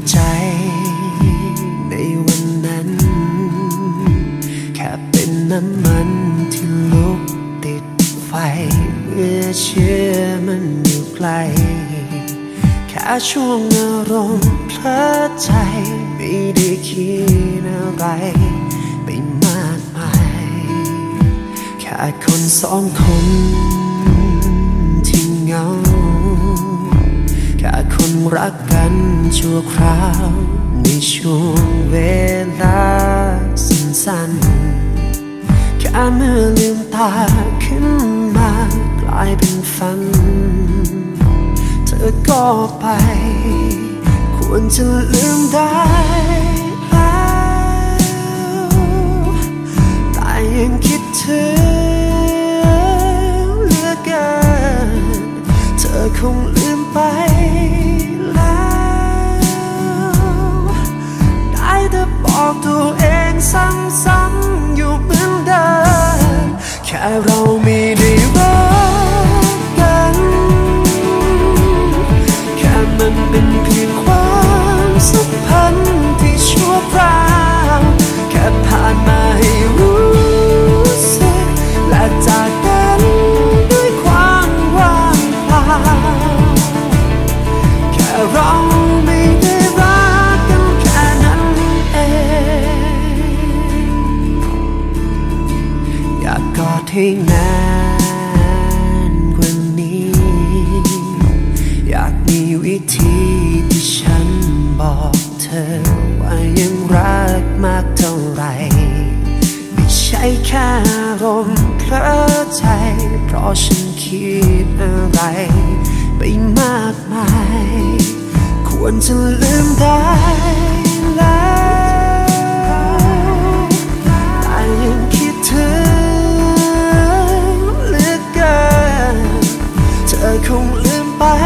ใจในวันนั้นแค่เป็นน้ำมันที่ลุกติดไฟเมื่อเชื่อมันอยู่ไกลแค่ช่วงอารมณ์เพลิดใจไม่ได้คิดอะไรไปมากมายแค่คนสองคนที่เหงาแค่คนรักกันชั่วคราวในช่วงเวลาสั้นๆแค่เมื่อลืมตาขึ้นมากลายเป็นฝันเธอก็ไปควรจะลืมได้แล้วแต่ยังคิดถึงเหลือเกินเธอคงลืมไปแล้วได้แต่บอกตัวเองซ้ำๆอยู่เหมือนเดิมแค่เราไม่ได้รักกันแค่มันเป็นเพียงความสัมพันธ์ที่ชั่วคราวแค่ผ่านมาให้รู้สึกและจากกันด้วยความว่างเปล่าแค่เราไม่ได้รักกันแค่นั้นเองอยากกอดให้นานกว่านี้อยากมีวิธีที่ฉันบอกเธอว่ายังรักมากเท่าไรไม่ใช่แค่อารมณ์เพลิดใจเพราะฉันคิดอะไรไปมากมายควรจะลืมได้แล้วแต่ยังคิดถึงเหลือเกินเธอคงลืมไป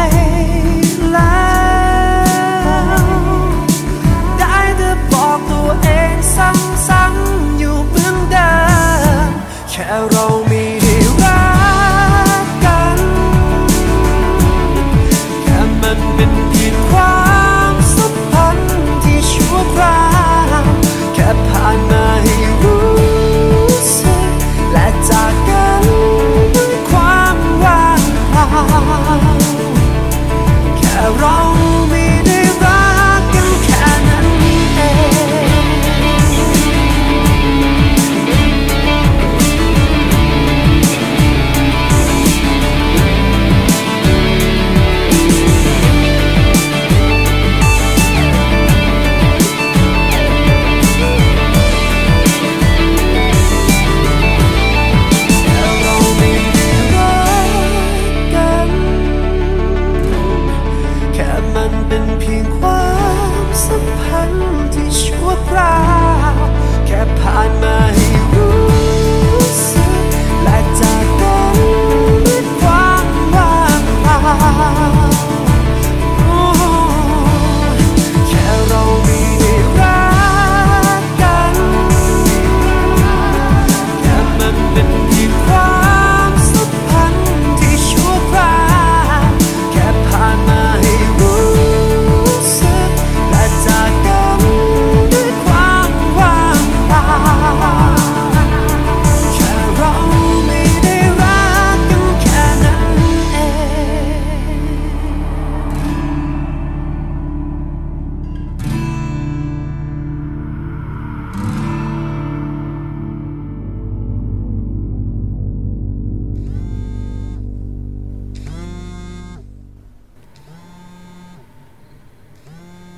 แล้วได้แต่บอกตัวเองซ้ำๆอยู่เหมือนเดิมแค่เรา